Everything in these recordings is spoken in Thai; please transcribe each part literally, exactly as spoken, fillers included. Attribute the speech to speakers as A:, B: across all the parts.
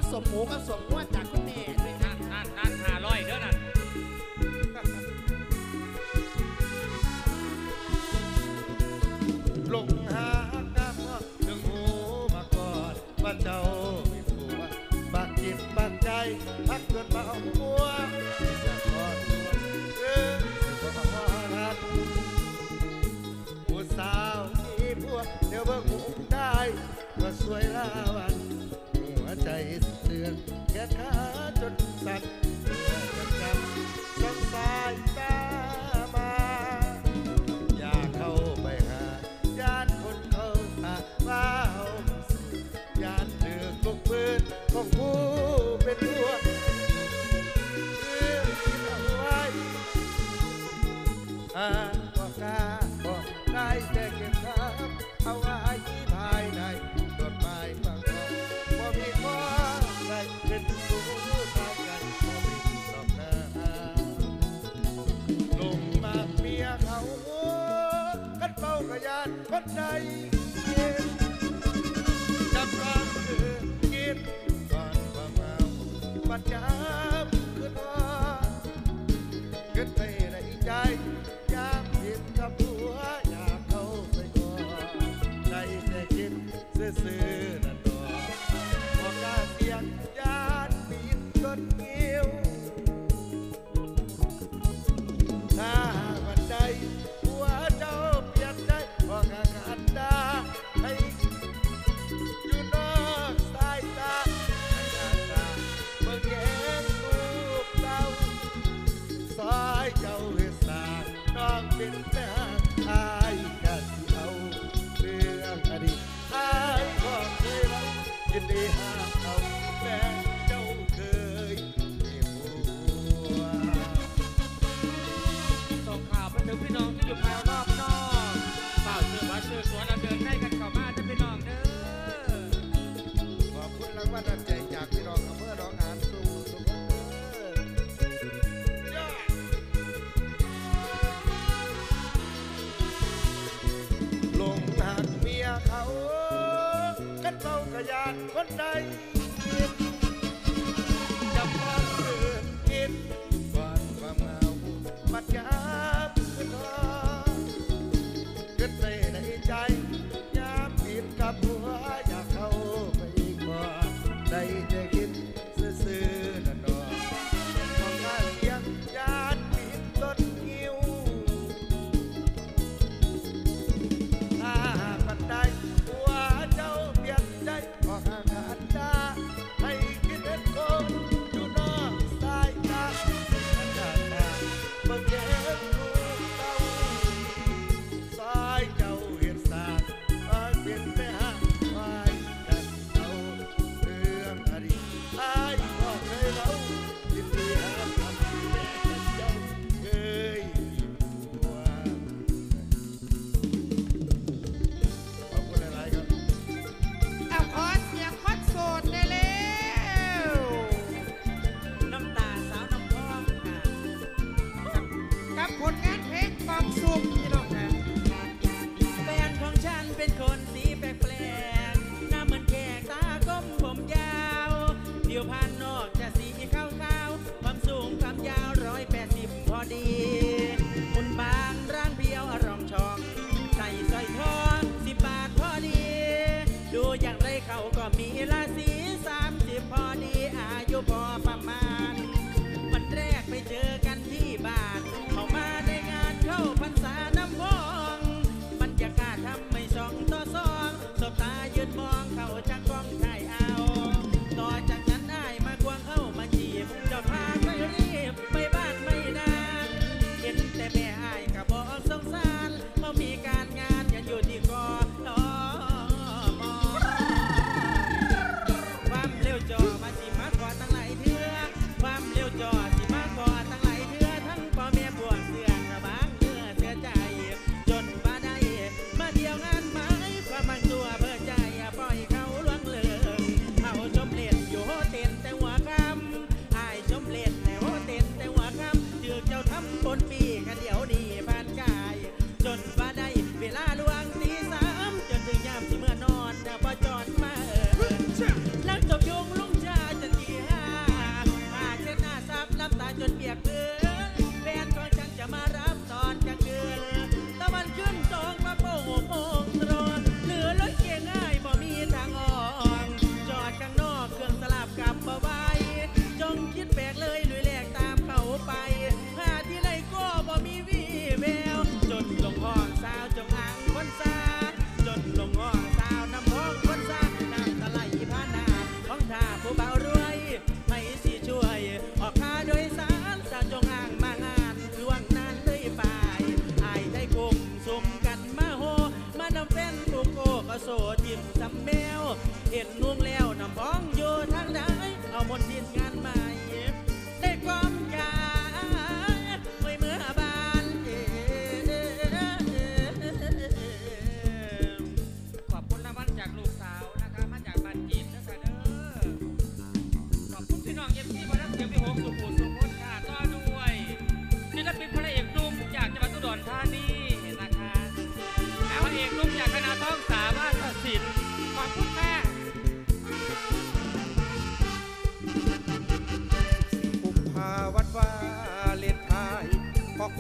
A: สมหมูกับสมม้วนจากคุณแม่ด้วยนะ
B: นั่นนั่นห้าร้อยเด้อนั่น
C: ลงหากาพ่อถึงหูมาก่อนว่าเจ้ามีผัวบักจิตบักใจพักจนมาเอาหัวจะขอตัวเออสิบ่มารักผู้สาวมีผัวเดี๋ยวเบิ่งหูได้ก็สวยลาวันหัวใจเสื่อมแค่ขาจนสั่นเพื่อจะจำสงสายตามาอยากเข้าไปหาญาติคนเขาตาว่าเอาญาติเดือดทุกพื้นของผู้เป็นผัวเรื่องที่เอาไว้อาบอกกาบอกได้แต่เก็บครับเอาไว้ภายในกฎหมายบางข้อบ่มีข้อใดเป็นผู้ทางกันบ่มีหรอกนะลงมาเมียเขากันเฝ้ากระยานคนใดจับร้านคือกินก่อนความเมาปัจจับคือทอเกิดไปในใจยามผิดกับผัวอยากเข้าไปก่อนใจแต่คิดซื่อๆนั่นดอกพอกล้าเสียงญาติปีนต้นงิ้วถ้าวันใดผัวเจ้าเปลี่ยนใจพอกากันดาให้อยู่นอกสายตาเมื่อแก่ลูกเต้าซอยเจ้าเวสาน้องเป็นแม่อายกันเอาเรื่องอดีตอายก็เคยรักยินดีหาเอาแม่เจ้าเคยมีผัว
B: ส่งข่าวไปถึงพี่น้องที่อยู่ภายรอบนอกเฝ้าเสื้อผ้าเสื้อสวนเราเดินได้กันเข้ามาจะพี่น้องเด้อ
C: ขอบคุณรางวัลน้ำใจจากพี่น้องอำเภอหนองหานสู่ทุกคนเด้อลงหักเมียเขากันเฝ้ากระยานคนใดจับมาเรื่องกินก่อนความเหงาบัดยามขึ้นทอเกิดไปในใจยามผิดกับผัวอยากเข้าไปก่อนได้แต่คิดซื่อๆนั่นดอกของงานเลี้ยงญาติผิดต้นงิ้วถ้าหากมันได้ผัวเจ้าเปลี่ยนใจขอข้างกันดาให้คิดเป็นคนอยู่นอกสายตาเมื่อแก่ลูกเต้าซอยเจ้าเห็นสาดมาเป็นแม่ไว้กันเอาเรื่องอดีตอายก็เคยเล่ายินดีหาทำแม่เจ้าเคยมีผัวขอบคุณหลายๆครับ
A: เอาขอเสียงคนโสดได้แล้ว
B: น้ำตาสาวน้ำพองค่ะ
A: กับผลงานเพลงกองซุ่มพี่น้องนะ
B: แฟนของฉันเป็นคนสีแปลกๆหน้าเหมือนแขกตาก้มผมยาวผิวพรรณนอกจะสีขาวๆความสูงความยาวร้อยแปดสิบพอดีหุ่นบางร่างเพียวอารองชองใส่สร้อยทองสิบบาทพอดี ดูอย่างไรเขาก็มีราศีสามสิบพอดีอายุพอประมาณวันแรกไปเจอกันที่บ้านเขามาได้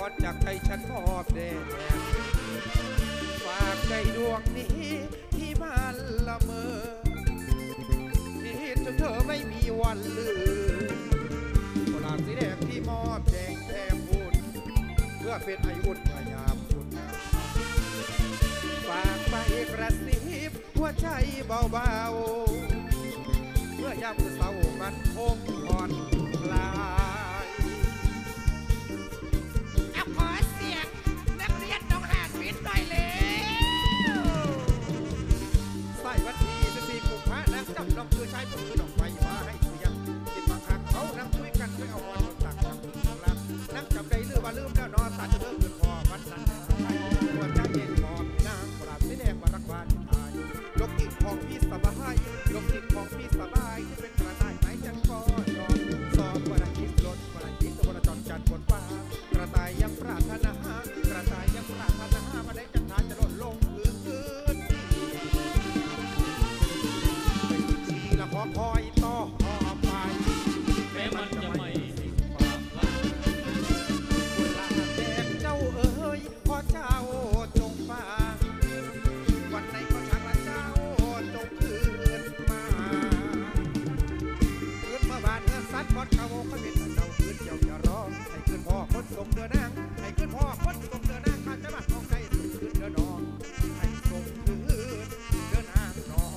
D: รจากใจฉันมอบแด่ฝากใจดวงนี้ที่มันละเมอคิดถึงเธอไม่มีวันลืมกุหลาบสีแดงที่มอบแดงแทมบุญเพื่อเป็นไออุ่นพยายามคุณฝากไปกระซิบหัวใจเบาๆเมื่อยามเศร้ามันคงผ่อนคลาย
A: เอาขอเสียงนักเรียนน้องหานวิทย์หน่อยเลย
D: ใส่วันที่สิบสี่กุมภาพันธ์จำลองคือใช้ผมคือดอกไฟมาให้เสียงกินบางครั้งเขานั่งคุยกันไม่เอาวันตักตักตักนั่งจำได้ลืมว่าลืมแล้วนอนสารจะเลิกเกินคอวันนั้นหัวใจเย็นหอมนางปราบสีแดงมารักวานทายยกจิตของพี่สบายยกจิตของพี่สบายที่เป็นกระต่ายไม้จันก็นอนสอบวันอาทิตย์ลดวันอาทิตย์วันจรจันทร์บนฟ้ากระต่ายยังปรารถนากระต่ายยังปรารถนามาได้จันทราจะหล่นลงพื้นพื้นทีละขอคอยต่อไปแม้มันจะไม่สิ้นความหวังกุหลาบแดงเจ้าเอ๋ยขอเจ้าจงฟังวันไหนก็ช่างละเจ้าจงคืนมาคืนมาบ้านเงินสัตว์บอดเขาเขาเป็นเจ้าคืนเจ้าอย่ารอให้คืนพ่อคนส่งเดือนนางให้คืนพ่อคนส่งเดือนนางข้าจะมาของใครคืนเดือนนองให้ส่งคืนเดือนนางนอง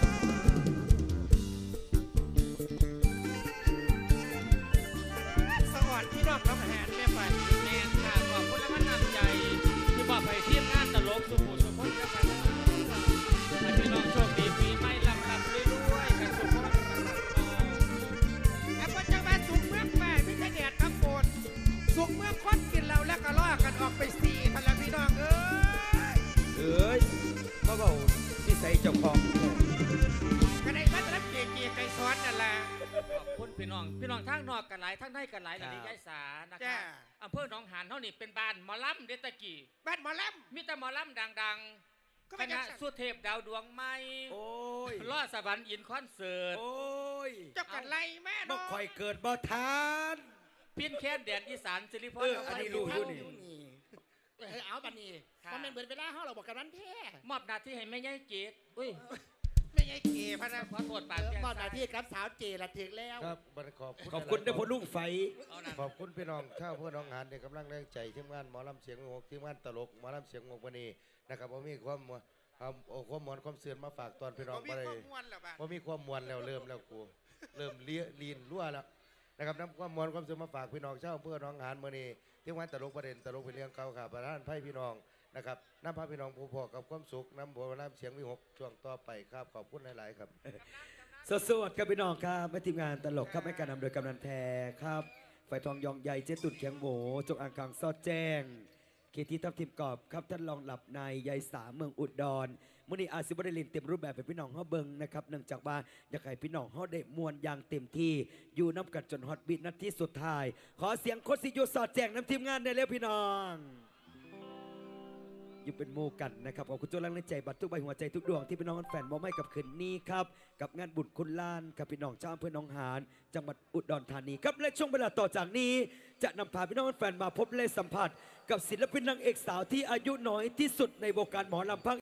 A: สวัสดีพี่น้องน้องหานแม่ไป
B: แมนค่ะขอบคุณและมันนำใจที่บอกไปทีมงานตลกสุขุสุขคนจะไปให้พี่น้องโชคดีปีใหม่ลำลำรวยๆกันสุขคน
A: แล้วก็จะมาสุกเมืองแม่พี่จะแดดทั้งฝนสุกเมืองคนกินเราแล้วก็ล่อกันออกไปสี่ทันละพี่น้องเอ้ย
D: เอ้ยมาเบาที่ใส่เจ้าของ
A: ก็ได้มารับเกียร์เกียร์ไก่ซ้อนนั่นแหละ
B: ขอบคุณพี่น้องพี่น้องทั้งนอกกันหลายทั้งในกันหลายหลายยายสานะคะอำเภอหนองหานเท่านี้เป็นบ้านหมอลำเดตะกี้
A: บ้านหมอล
B: มีแต่หมอลำดัง
A: ก็
B: ๆค
A: ไม่
B: ณะ
A: ใช่
B: สุเทพดาวดวงใหม่
C: โอ้ย
B: ล่อสวรรค์อินคอนเสิร์ต
C: โอ้ย
A: ำเจ้ากันไรแม่
C: บ่
A: เนาะ
C: คอยเกิดบ่ทาน
B: พินแค้นแดนอีสานสิริพร
C: เอออันนี้รู้อยู่นี่
E: เออเอาบันนี้เพราะมันเบิดเวลาเขาเราบอกกันนั้นแท้
B: มอบหน้าที่ให้แม่ยายเกดอุ้ย
A: ไม่ใช่เกียร์พะนะ
B: ขอโทษ
E: เอ
B: ปาก
E: อ
B: แก้
E: ก่อนหน้าที่กับสาวเจละถึงแล้ว
C: ครับบัดขอบคุณ
D: ขอบคุณเด้อพ่อลุงไฟ
B: เอานั่น
C: ขอบคุณพี่น้องชาวเพื่อนน้องงานในกำลังแรงใจทีมงานหมอลำเสียงงกทีมงานตลกหมอลำเสียงงกวันนี้นะครับผมมีความความโอ้ความมวลความเสื่อมมาฝากตอนพี่น้อง
A: มี
C: มาเล
A: ข้อย มูลเหรอบ้าน
C: ว่ามีความมวลแล้วเริ่มแล้วกูเริ่มเลี้ยลีนรั่วแล้วนะครับนำความมวลความเสื่อมมาฝากพี่น้องชาวเพื่อนน้องงานมื่อนี้ทีมงานตลกประเด็นตลกเป็นเรื่องเก่าค่ะประธานไพ่พี่น้องนะครับน้ำพาพี่น้องผู้พอกับความสุขน้ำบัวน้ำเสียงวิหกช่วงต่อไปครับขอบคุณหลายๆครับ
F: สวัสดีครับพี่น้องครับแม่ทีมงานตลกครับให้การนำโดยกำนันแพรครับไฟทองยองใหญ่เจ๊ตุ่นเขียงโหจงอ่างกลางซอดแจ้งเคทีทับทิมกรอบครับท่านรองหลับในยายสาเมืองอุดรมื่อนี้อาซิบได้ลินเต็มรูปแบบเป็นพี่น้องเฮาเบิงนะครับเนื่องจากว่าอยากให้พี่น้องเฮาได้มวลอย่างเต็มที่อยู่น้ำกัดจนฮอตบิทนาทีสุดท้าย ขอเสียงโคตรสิอยูสอดแจ้งน้ำทีมงานได้แล้วพี่น้องอยู่เป็นโมกันนะครับขอบคุณจุลังในใจบัตรทุกใบหัวใจทุกดวงที่พี่น้องแฟนมอบให้กับคืนนี้ครับกับงานบุญคุณล้านกับพี่น้องชาวอำเภอหนองหานจังหวัดอุดรธานีครับและช่วงเวลาต่อจากนี้ จะนำพาพี่น้องแฟนมาพบและสัมผัสกับศิลปินนางเอกสาวที่อายุน้อยที่สุดในวงการหมอลำภาค